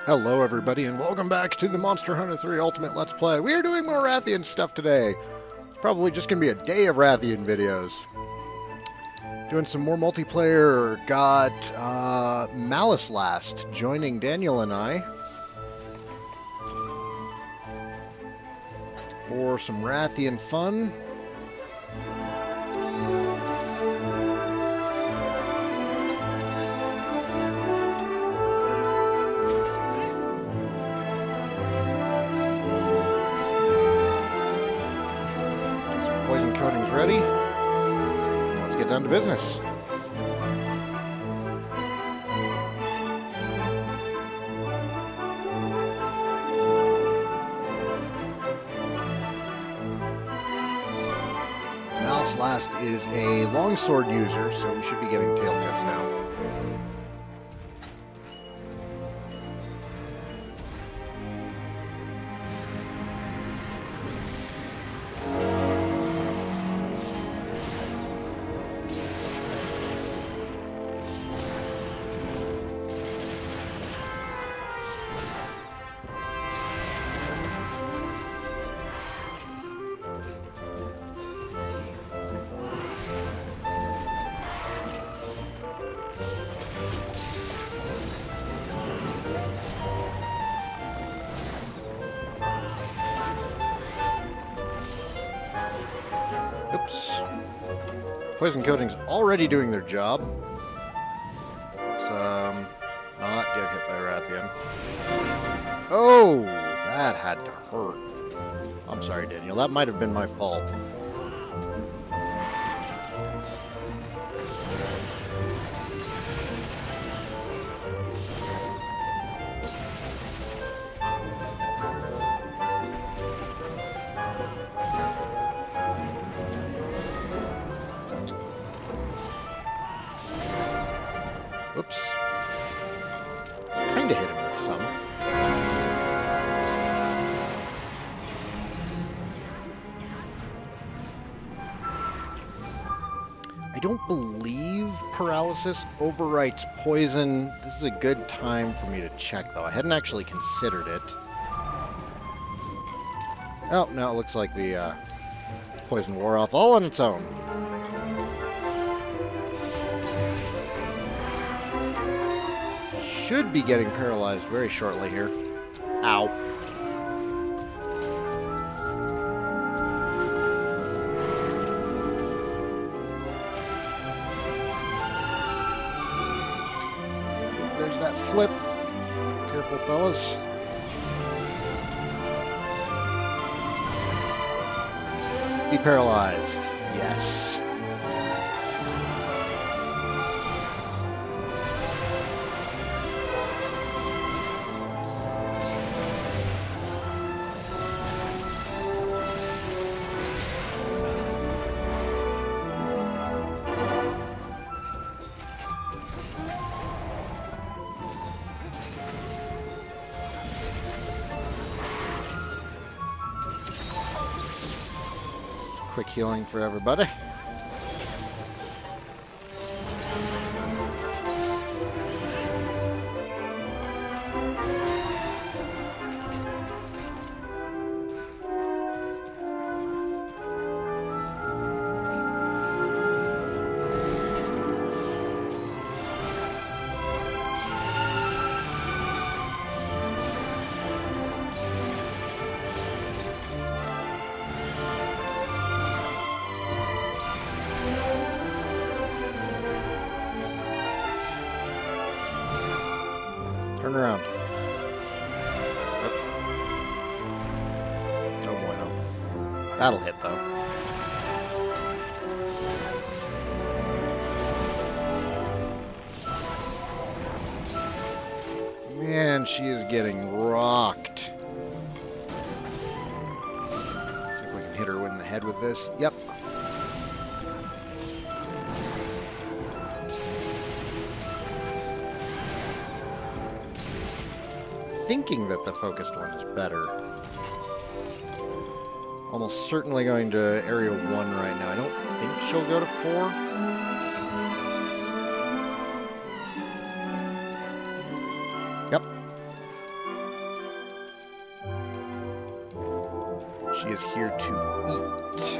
Hello everybody and welcome back to the Monster Hunter 3 Ultimate Let's Play. We are doing more Rathian stuff today. It's probably just going to be a day of Rathian videos. Doing some more multiplayer. Got Malice last, joining Daniel and I for some Rathian fun. Coatings ready. Let's get down to business. Malice last is a longsword user, so we should be getting tail cuts now. Oops. Poison coating's already doing their job. Let's not get hit by Rathian. Oh, that had to hurt. I'm sorry, Daniel. That might have been my fault. Oops. Kinda hit him with some. I don't believe paralysis overwrites poison. This is a good time for me to check, though. I hadn't actually considered it. Oh, now it looks like the poison wore off all on its own. Should be getting paralyzed very shortly here. Ow. There's that flip. Careful, fellas. Be paralyzed. Yes. Quick healing for everybody. Turn around. Yep. Oh bueno. That'll hit, though. Man, she is getting rocked. See if we can hit her in the head with this. Yep. Thinking that the focused one is better. Almost certainly going to area 1 right now. I don't think she'll go to 4. Yep. She is here to eat.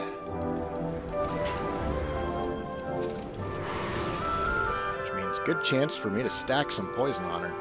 Which means good chance for me to stack some poison on her.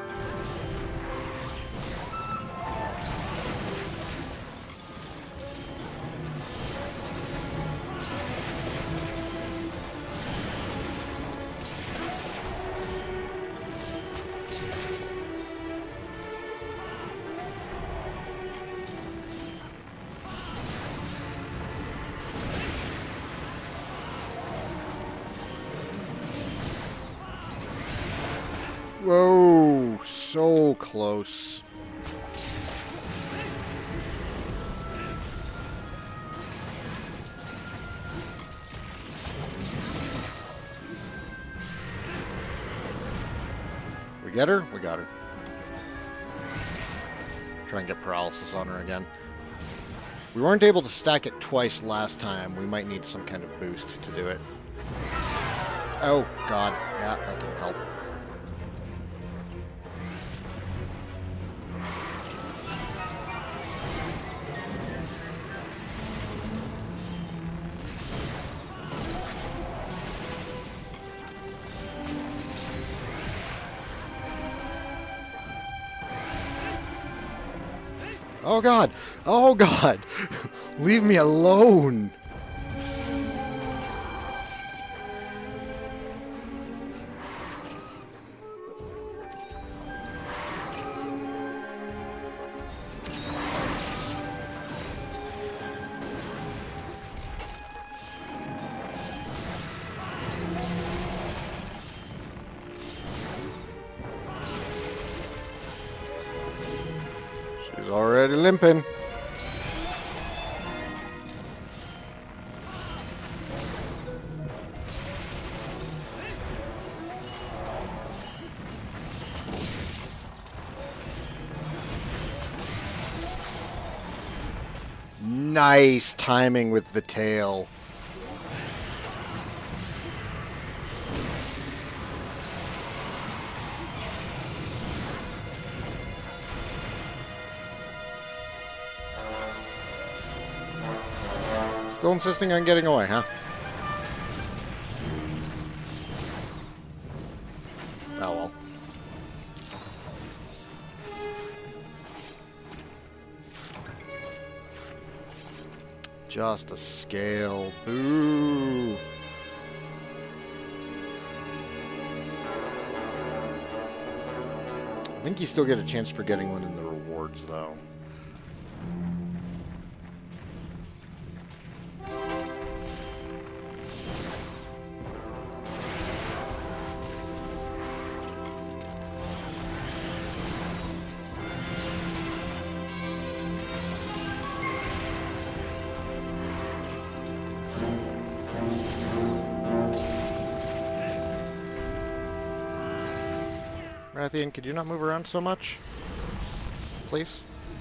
Whoa, so close. We get her? We got her. Try and get paralysis on her again. We weren't able to stack it twice last time. We might need some kind of boost to do it. Oh, God. Yeah, that didn't help. Oh God! Oh God! Leave me alone! She's already limping. Nice timing with the tail. Still insisting on getting away, huh? Oh well. Just a scale. Boo! I think you still get a chance for getting one in the rewards, though. Rathian, could you not move around so much? Please?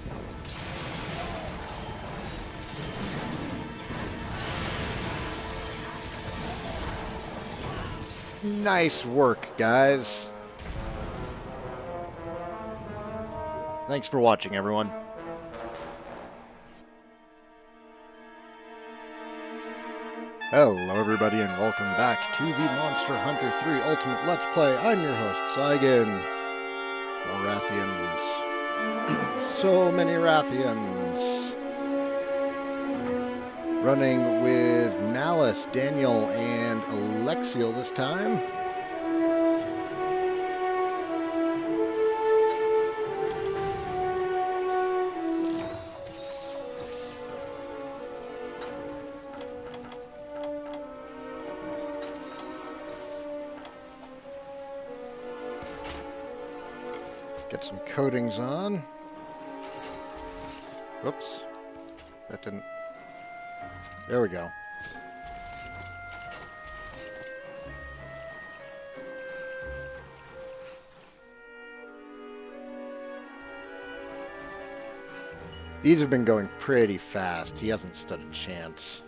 Nice work, guys. Thanks for watching, everyone. Hello, everybody, and welcome back to the Monster Hunter 3 Ultimate Let's Play. I'm your host, Saigan. More Rathians. So many Rathians. Running with Malice, Daniel, and Alexiel this time. Get some coatings on. Whoops. That didn't... There we go. These have been going pretty fast. He hasn't stood a chance.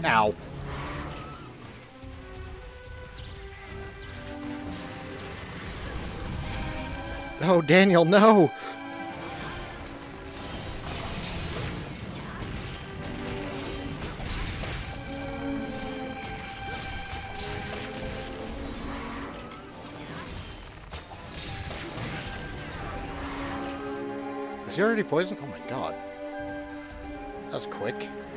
Ow. Oh, Daniel, no! Is he already poisoned? Oh my god. That was quick.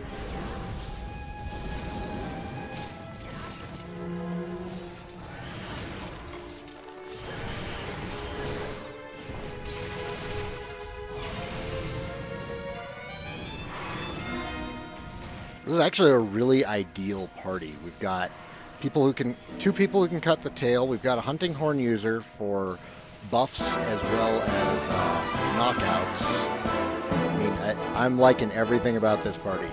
This is actually a really ideal party. We've got two people who can cut the tail. We've got a hunting horn user for buffs as well as knockouts. I mean, I'm liking everything about this party.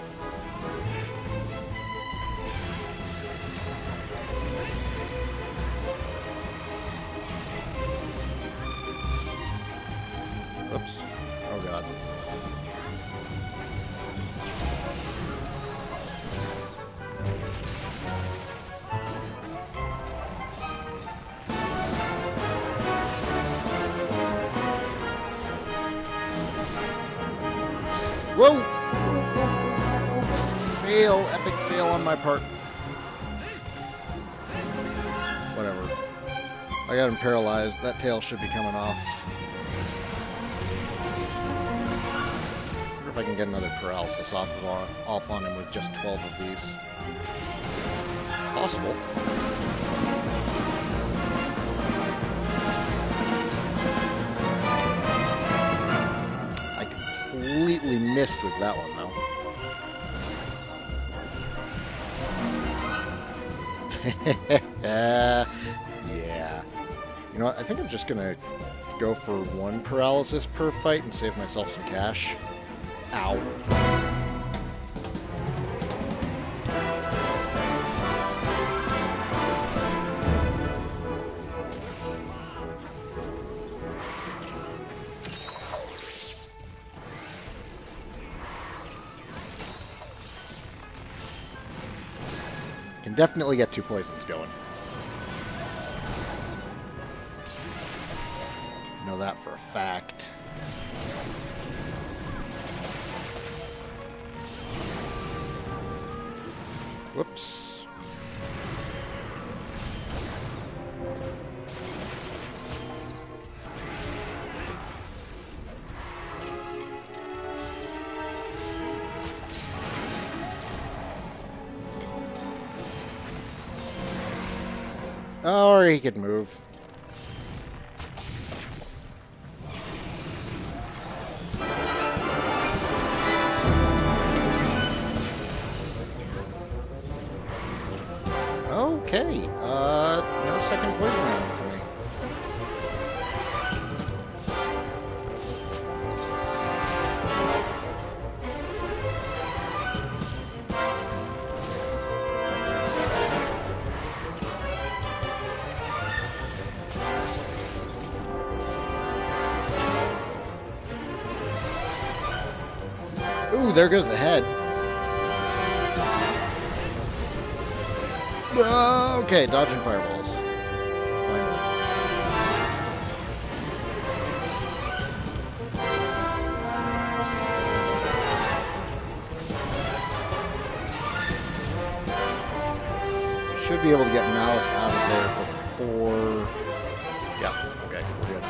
Oops. Oh god. Whoa! Fail. Epic fail on my part. Whatever. I got him paralyzed. That tail should be coming off. I wonder if I can get another paralysis off on him with just 12 of these. Possible. Completely missed with that one, though. Yeah. You know what? I think I'm just gonna go for one paralysis per fight and save myself some cash. Ow. Can definitely get 2 poisons going. Know that for a fact. Whoops. Or he could move. Okay, no second poison round for me. Ooh, there goes the head. Okay, dodging fireballs. Finally. Should be able to get Malice out of there before... Yeah, okay, we're good.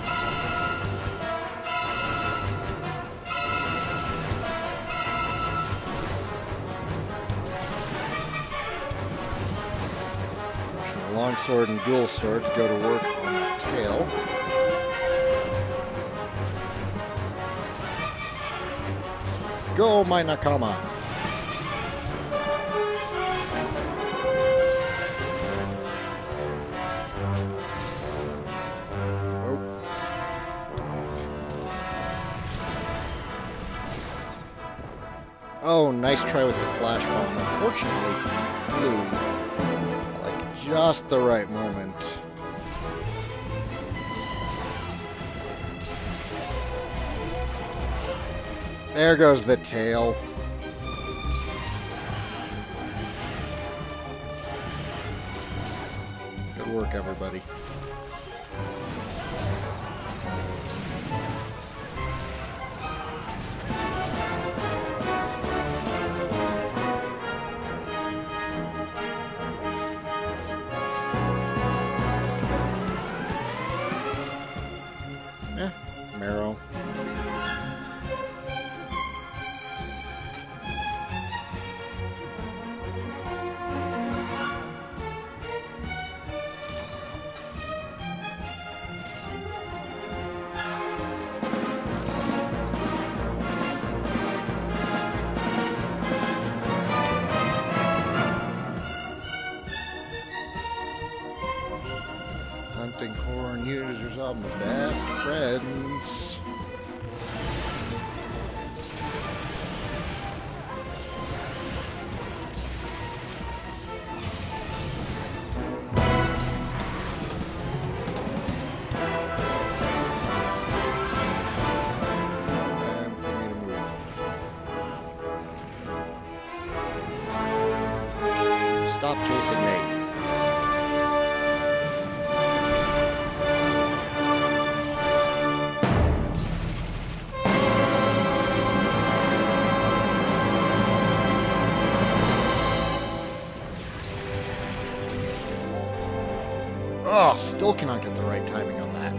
Longsword and dual sword to go to work on the tail. Go, my Nakama! Oh, nice try with the flash bomb. Unfortunately, he flew just the right moment. There goes the tail. buddy. Marrow. Hunting horn users are my best friends. And for me to move. Stop chasing me. Oh, still cannot get the right timing on that.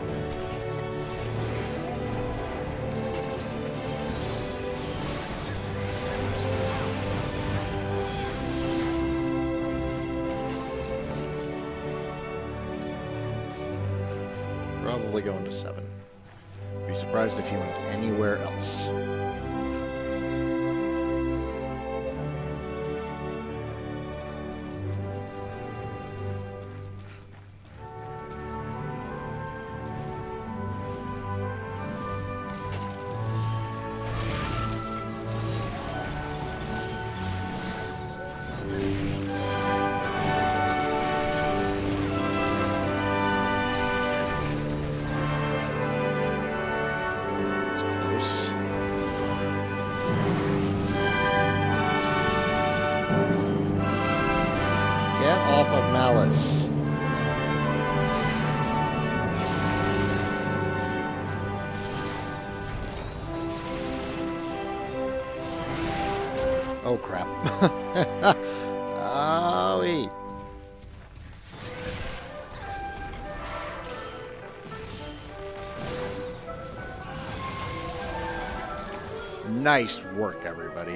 Probably going to 7. Be surprised if he went anywhere else. Get off of Malice. Oh crap. Owie. Nice work, everybody.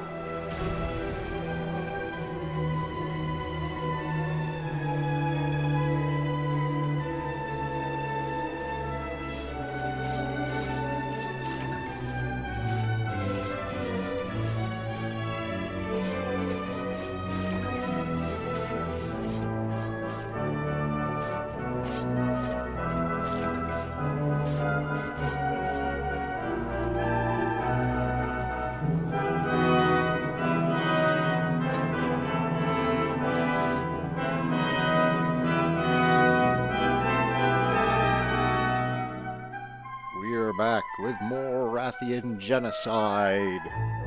We're back with more Rathian genocide.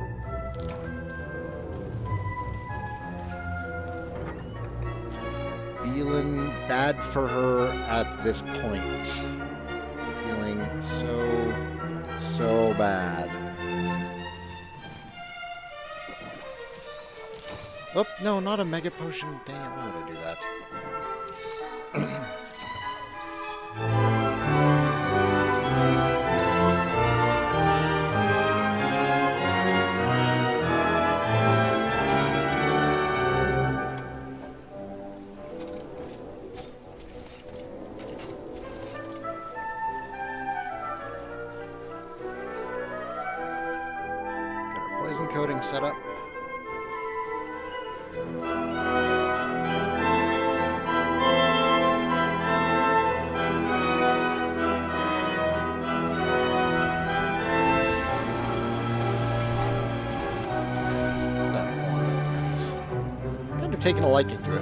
Feeling bad for her at this point. Feeling so bad. Oh, no, not a mega potion. Dang it, why would I do that? Poison coating set up. Kind of taking a liking to it.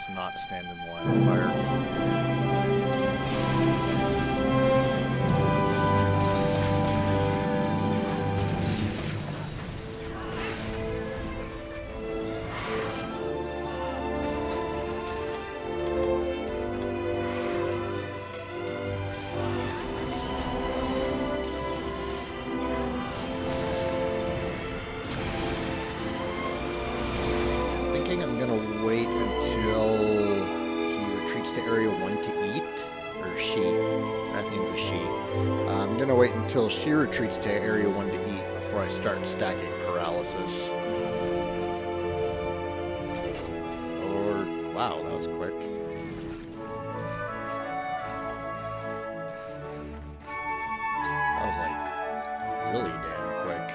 not stand in the line of fire. I'm gonna wait until he retreats to area 1 to eat, or she. Rathian's a she. I'm gonna wait until she retreats to area 1 to eat before I start stacking paralysis. Or, wow, that was quick. That was like really damn quick.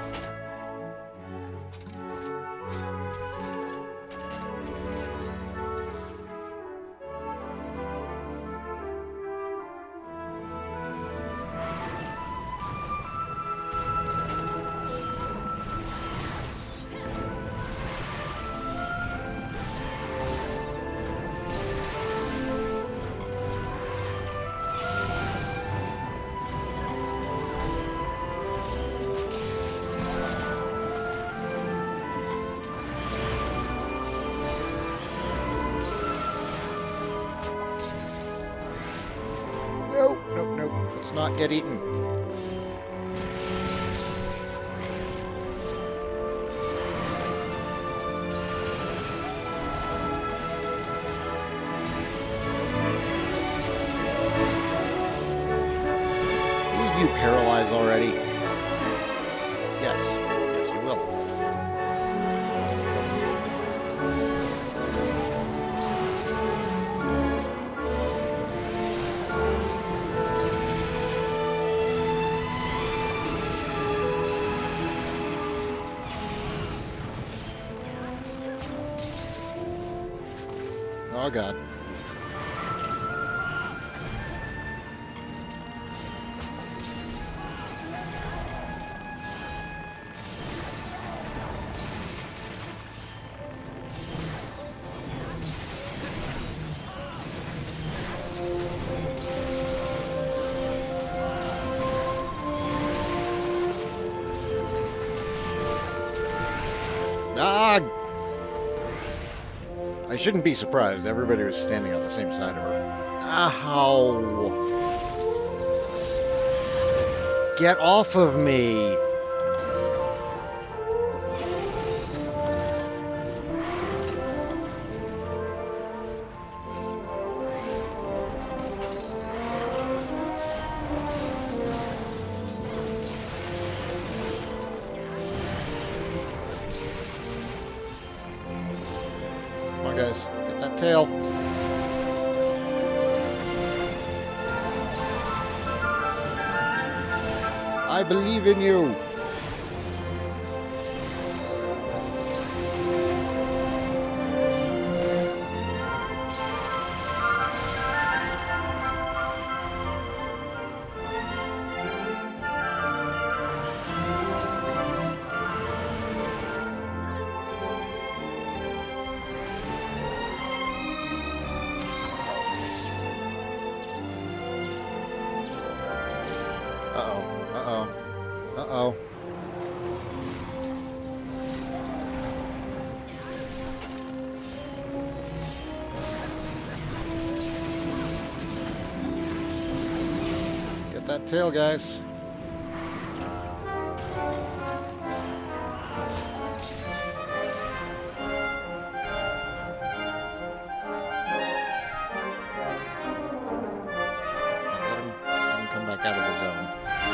Nope, nope, nope. Let's not get eaten. Will you paralyze already? Yes. Yes, you will. Oh, God. Ah! I shouldn't be surprised. Everybody was standing on the same side of her. Ow! Get off of me! Come on, guys. Get that tail. I believe in you. Uh-oh. Uh-oh. Uh-oh. Get that tail, guys. Let him come back out of the zone.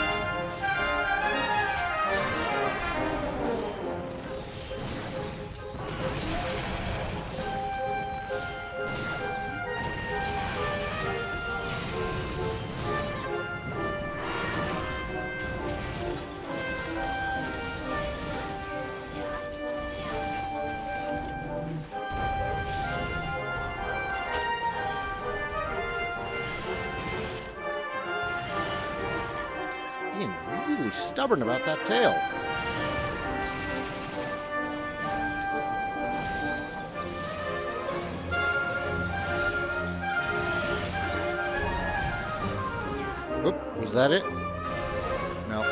Being really stubborn about that tail. Was that it? No.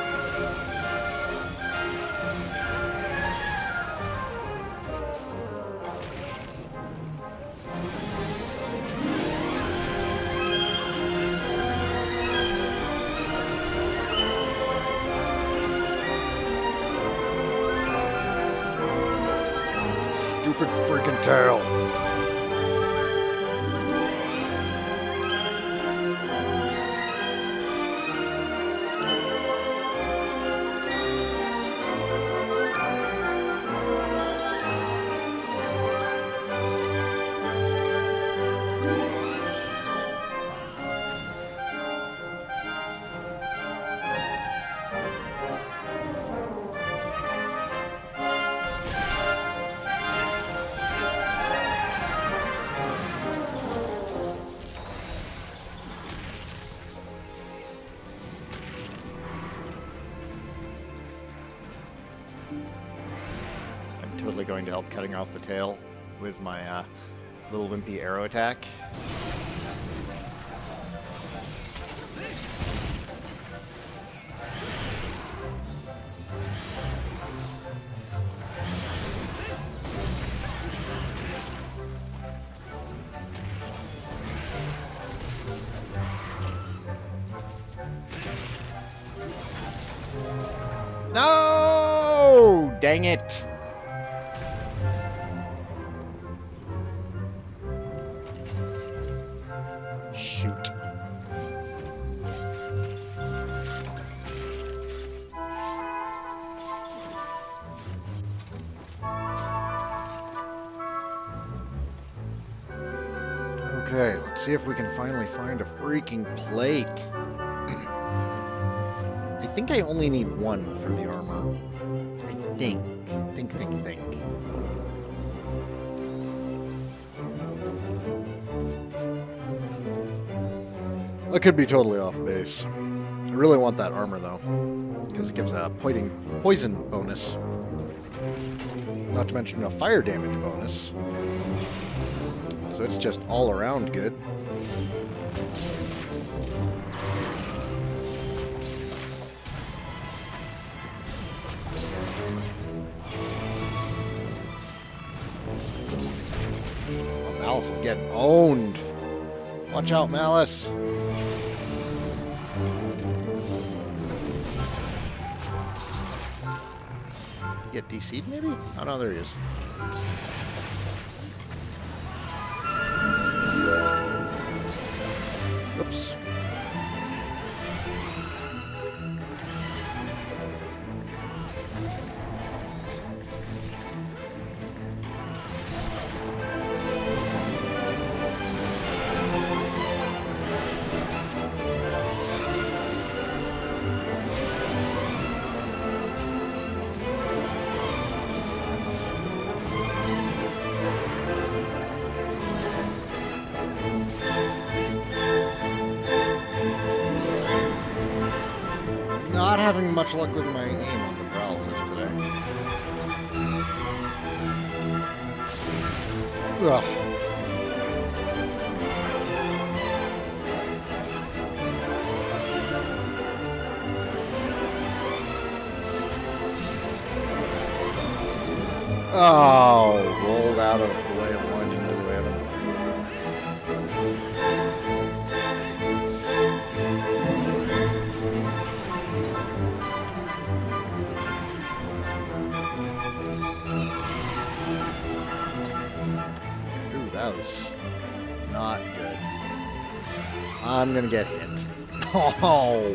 Stupid freaking tail. Totally going to help cutting off the tail with my little wimpy arrow attack. No! Dang it! Shoot. Okay, let's see if we can finally find a freaking plate. I think I only need one for the armor. I think. Think. I could be totally off base. I really want that armor though, because it gives a poison bonus. Not to mention a fire damage bonus. So it's just all around good. Oh, Malice is getting owned. Watch out, Malice. Get DC'd maybe? Oh no, there he is. Oops. Not having much luck with my aim on the paralysis today. Ugh. Oh, rolled out of the way of one into the way of another. That was not good. I'm gonna get hit. Oh!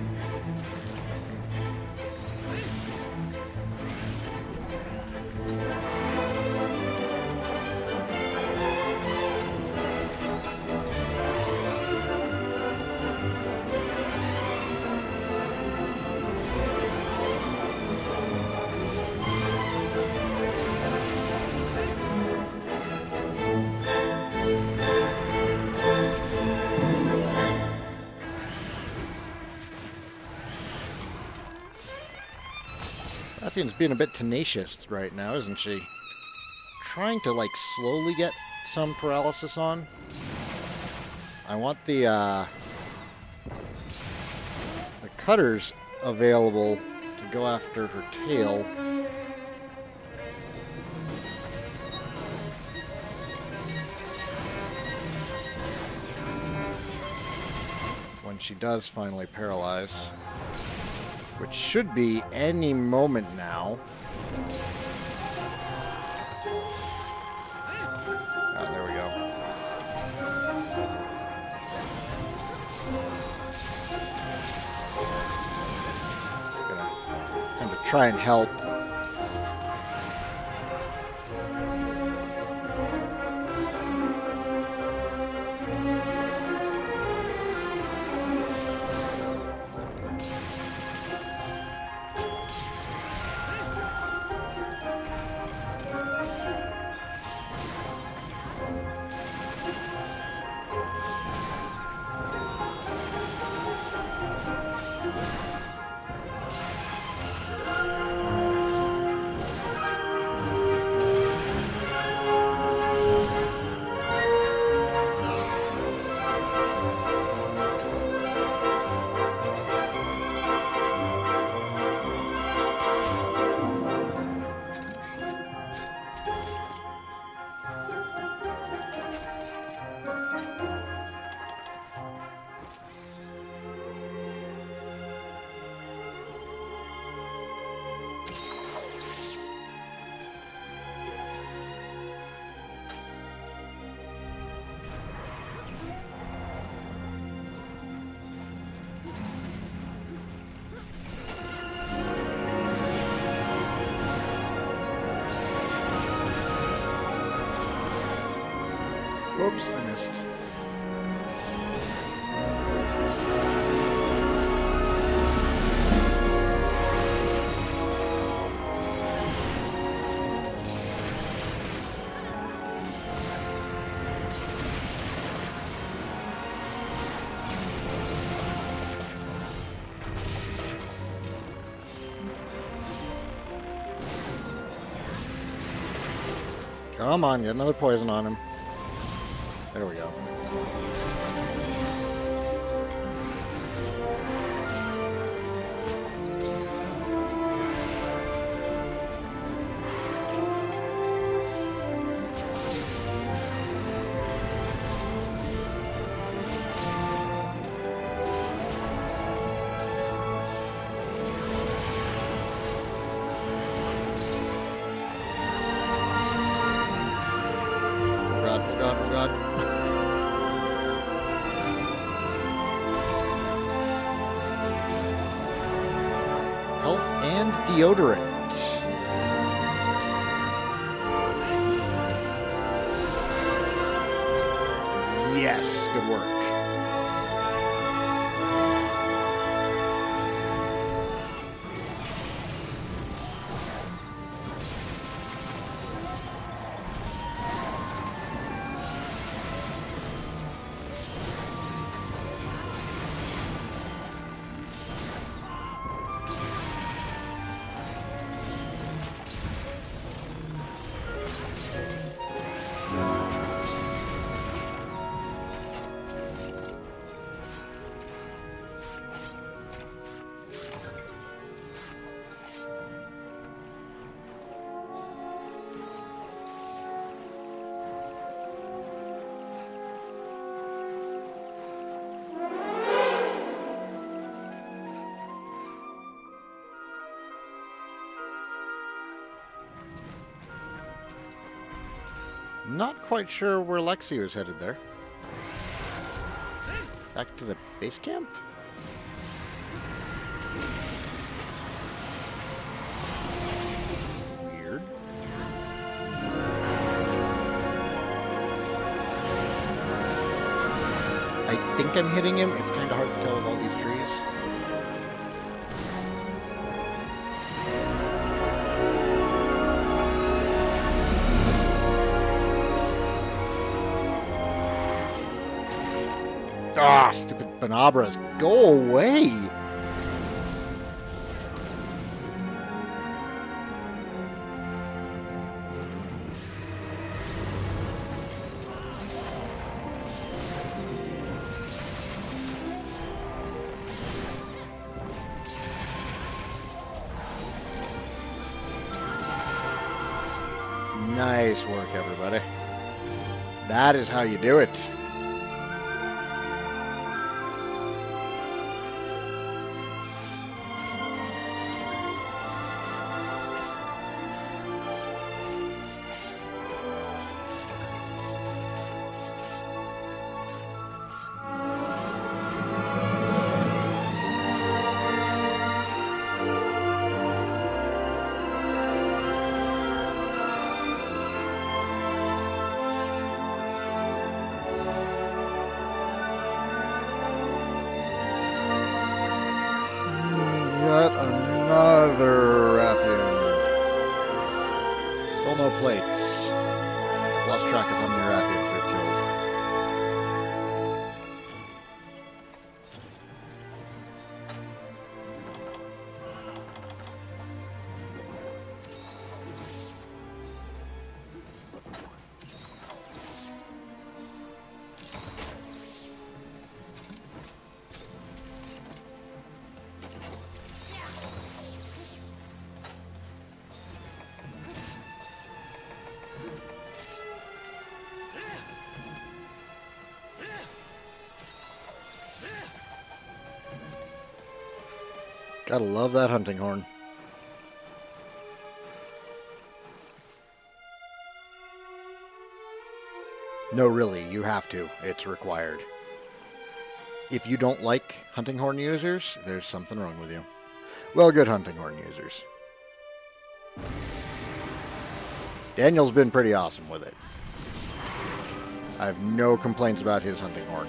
Rathian's being a bit tenacious right now, isn't she? Trying to, like, slowly get some paralysis on. I want the, cutters available to go after her tail. When she does finally paralyze, which should be any moment now. Oh, there we go. Gonna time to try and help. Whoops, I missed. Come on, get another poison on him. There we go. Oh God. Health and deodorant. Yes, good work. Not quite sure where Lexi was headed there. Back to the base camp? Weird. I think I'm hitting him. It's kind of hard to tell with all these trees. Ah, stupid Banabras. Go away! Nice work, everybody. That is how you do it. Yet another Rathian. Still no plates. Lost track of how many Rathians we've killed. Gotta love that hunting horn. No, really, you have to. It's required. If you don't like hunting horn users, there's something wrong with you. Well, good hunting horn users. Daniel's been pretty awesome with it. I have no complaints about his hunting horn.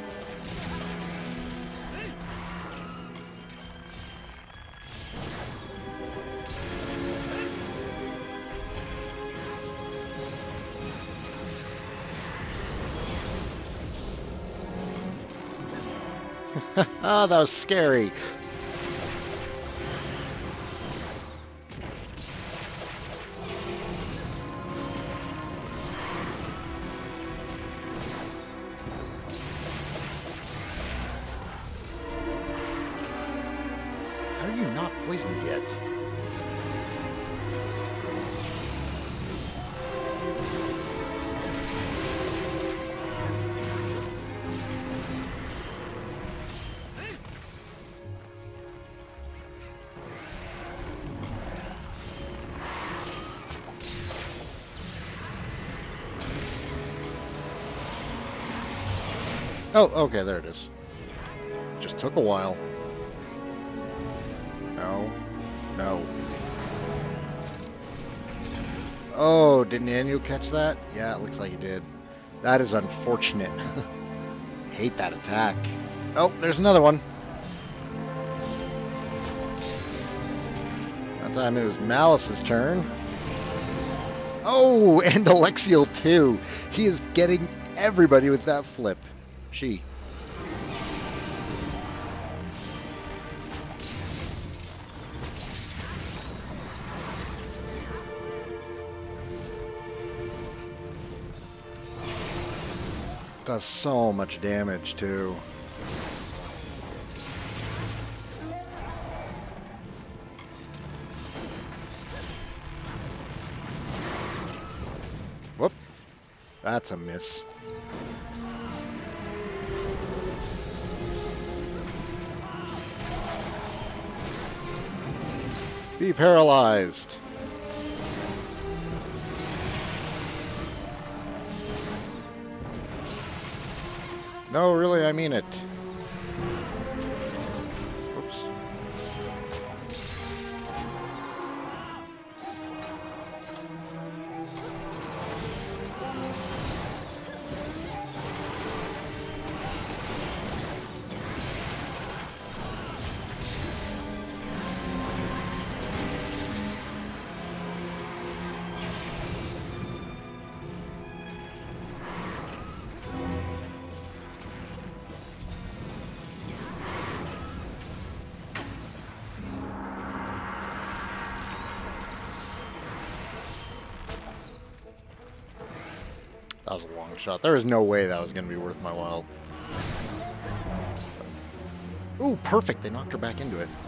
Oh, that was scary. How are you not poisoned yet? Oh, okay, there it is. Just took a while. No. No. Oh, didn't Daniel catch that? Yeah, it looks like he did. That is unfortunate. Hate that attack. Oh, there's another one. That time it was Malice's turn. Oh, and Alexiel too. He is getting everybody with that flip. She. Does so much damage too. Whoop. That's a miss. Be paralyzed. No, really, I mean it. Oops. That was a long shot. There was no way that was going to be worth my while. Ooh, perfect. They knocked her back into it.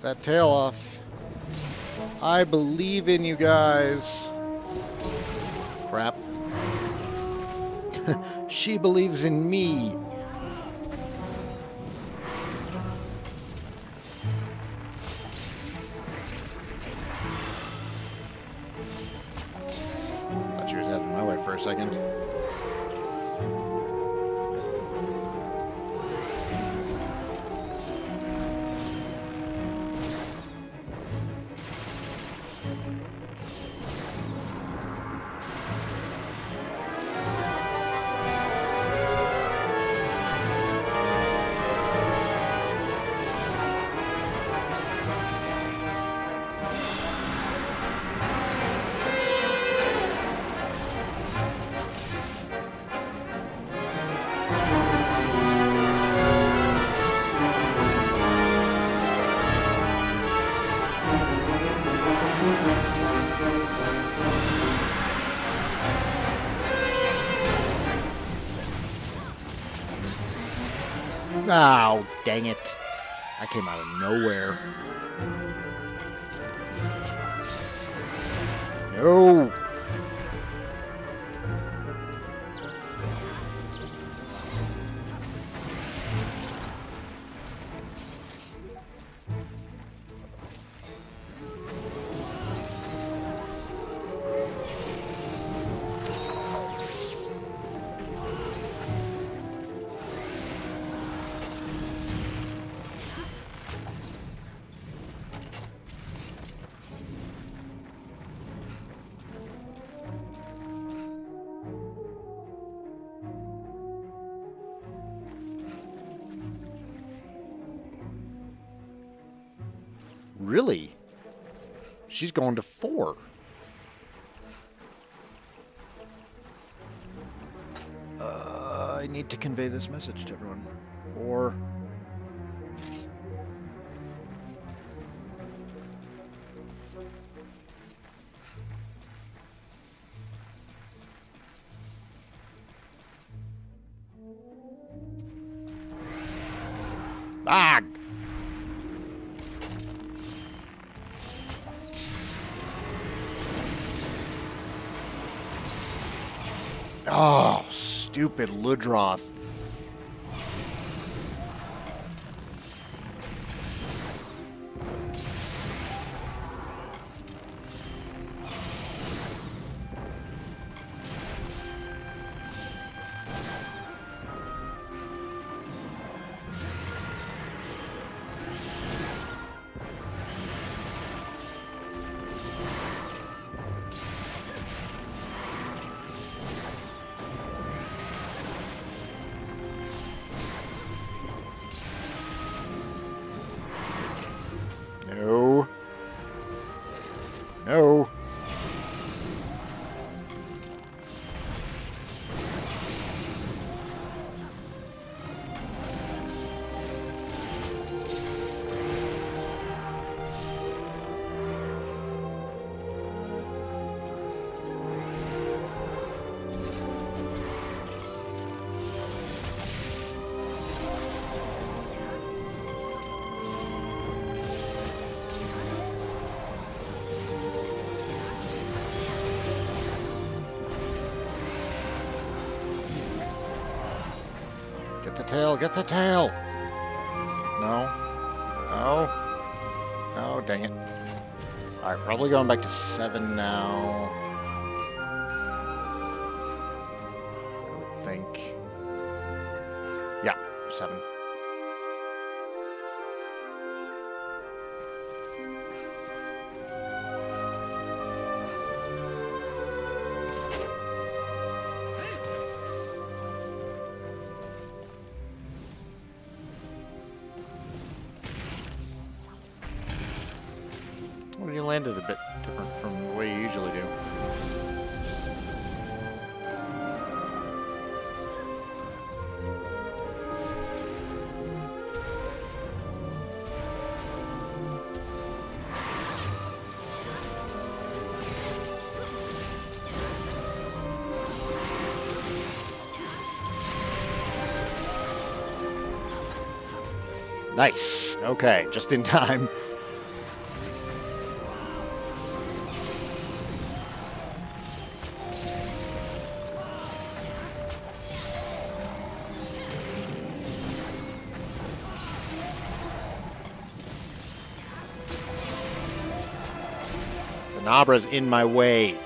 that tail off. I believe in you guys. Crap. She believes in me. Thought she was heading my way for a second. Oh, dang it. I came out of nowhere. No. Really? She's going to 4. I need to convey this message to everyone. 4. Ah! Oh, stupid Ludroth. No. No. Get the tail, get the tail! No. No. No, dang it. Alright, probably going back to 7 now. I would think. Yeah, 7. Well, you landed a bit different from the way you usually do. Nice. Okay, just in time. Nabra's in my way.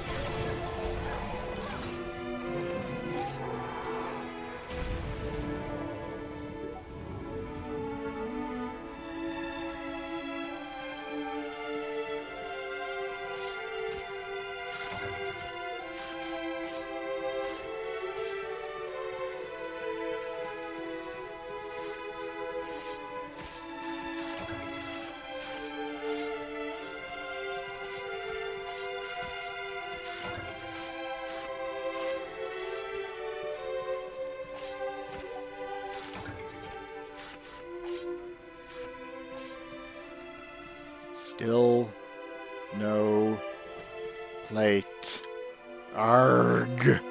Still no plate. Arg.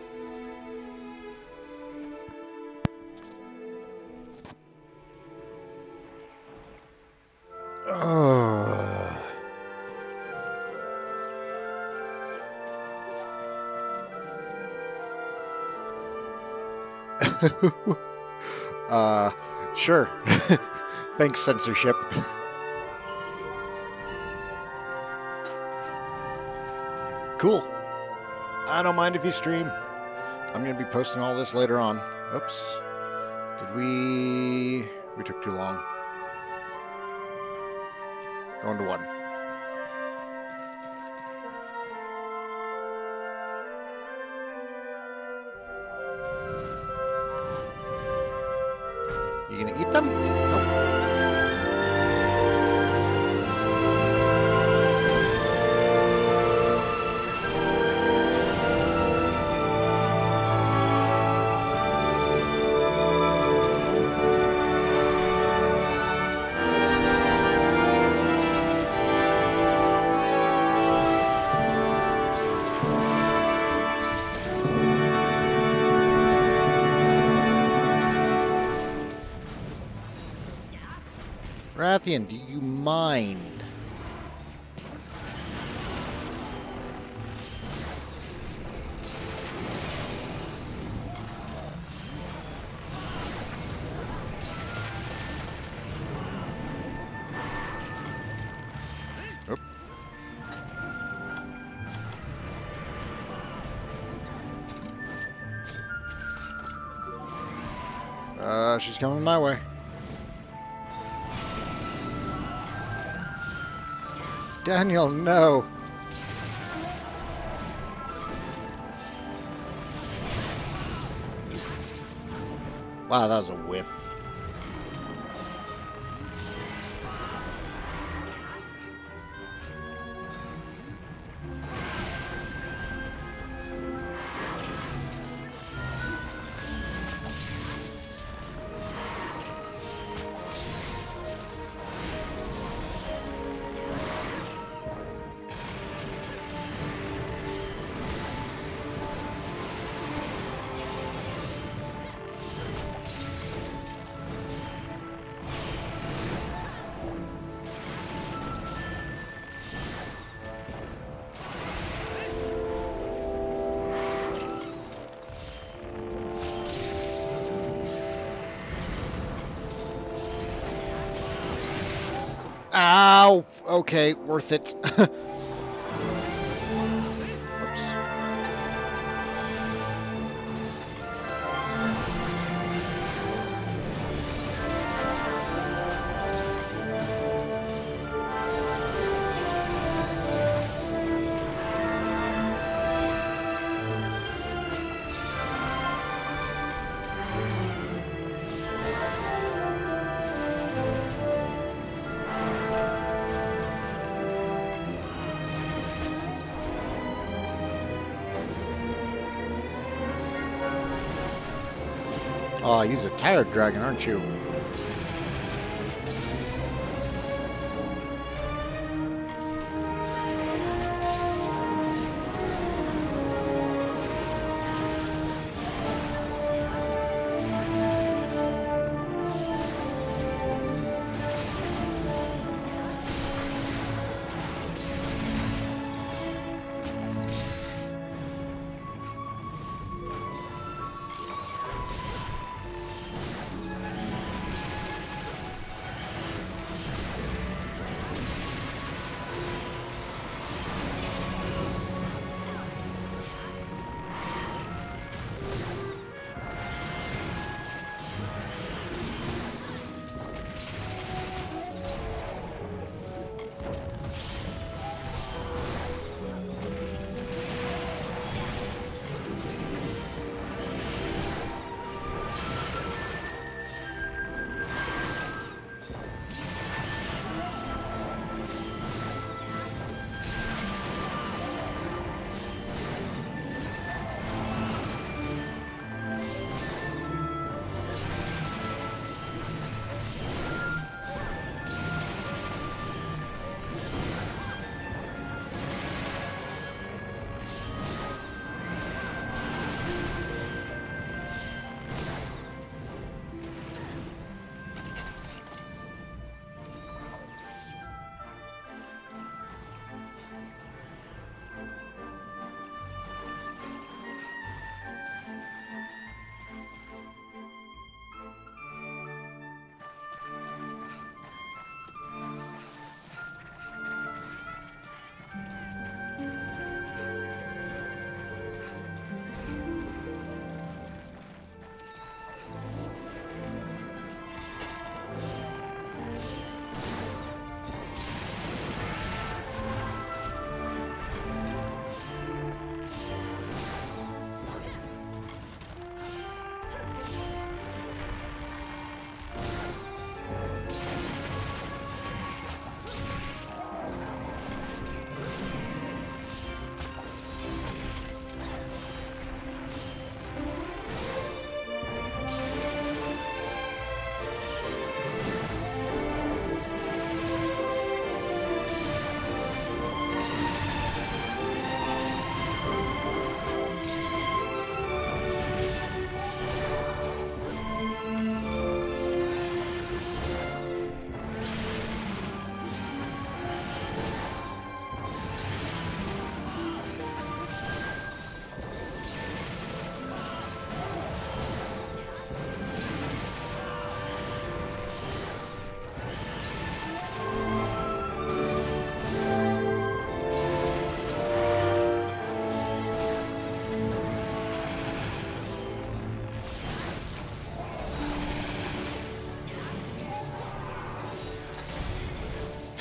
Sure. Thanks, censorship. Cool. I don't mind if you stream. I'm going to be posting all this later on. Oops. Did we... We took too long. Going to 1. You going to eat them? Nope. Rathian, do you mind? Oop. She's coming my way. Daniel, no. Wow, that was a whiff. Ow! Okay, worth it. Oops. Oh, you're a tired dragon, aren't you?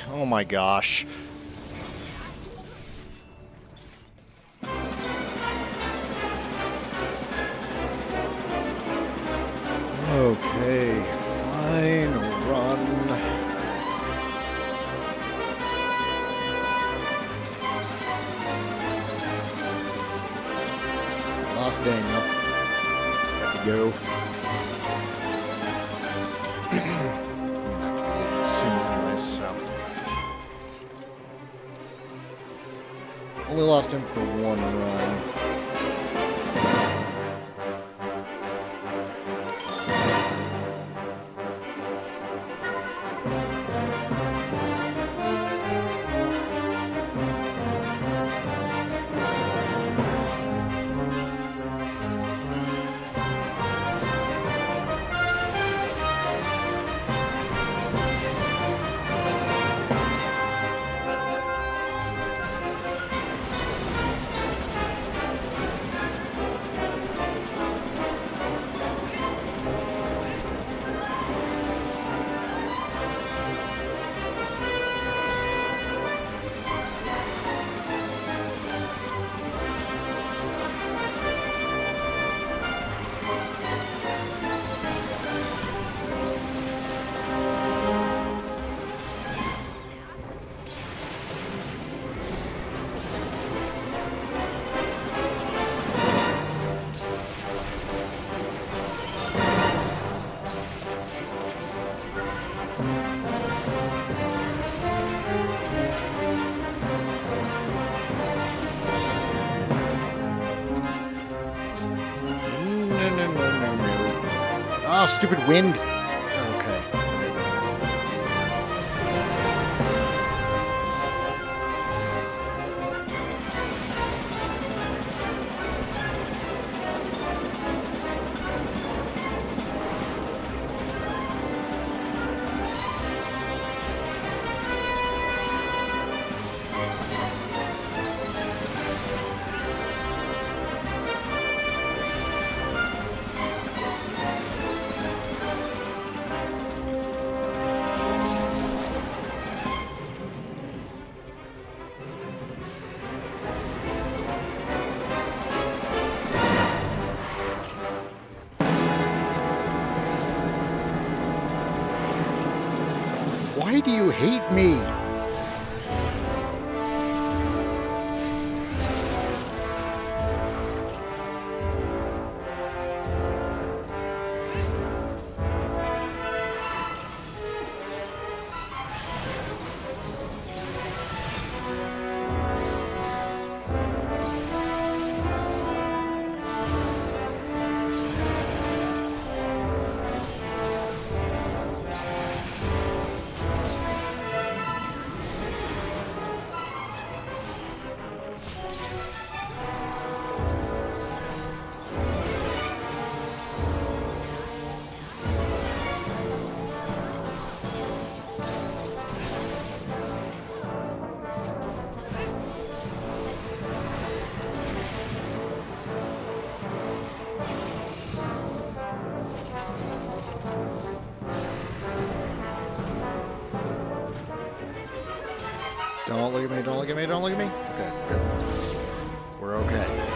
Oh my gosh. Okay, fine, run. Lost Daniel. Got to go. Only lost him for one run. Oh, stupid wind. Okay. Why do you hate me? Don't look at me, don't look at me, don't look at me. Okay, good. We're okay.